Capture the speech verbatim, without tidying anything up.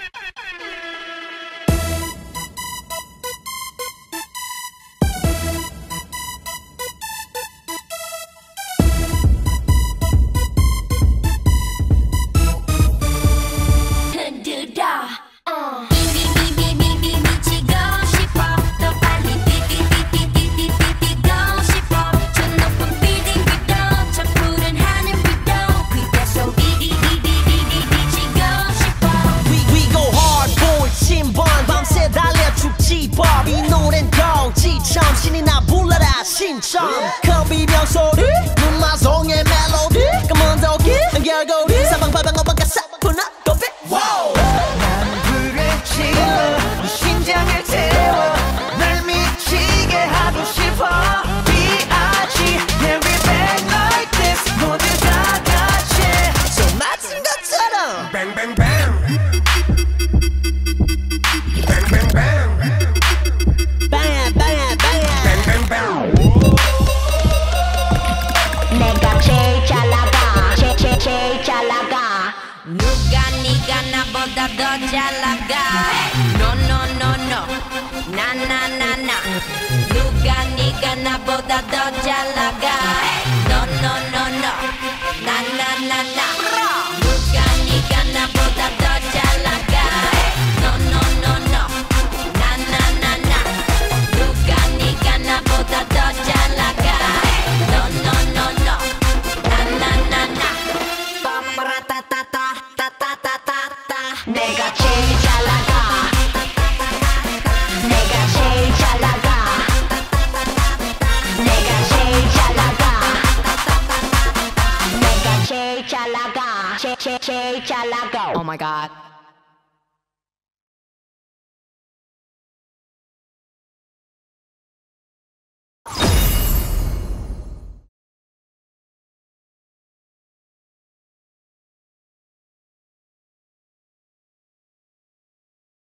이 노래는 정치처럼 신이 나 불러라 신청 커비병 소리 눈마송의 멜로디 검은 도끼 한결고리 사방팔방 오방가 사뿐한 고비 난 불을 질러 네 심장을 태워 날 미치게 하고 싶어 비아지 Yeah we bang like this 모두 다 같이 손 맞은 것처럼 Bang bang bang Bang bang bang Bang bang bang Bang bang bang 내가 제일 잘 나가 제, 제, 제일 잘 나가 누가 네가 나보다 더 잘 나가 No no no no 나 나 나 나 누가 네가 나보다 더 잘 나가 No no no no 나 나 나 나 누가 네가 나보다 더 잘 나가 No no no no 나 나 나 나 누가 네가 나보다 더 잘 나가 No no no no 나 나 나 나 빠빠라따따따 따따따따따 내가 제일 잘 나가 내가 제일 잘 나가 내가 제일 잘 나가 내가 제일 잘 나가 제, 제, 제일 잘 나가 Oh my god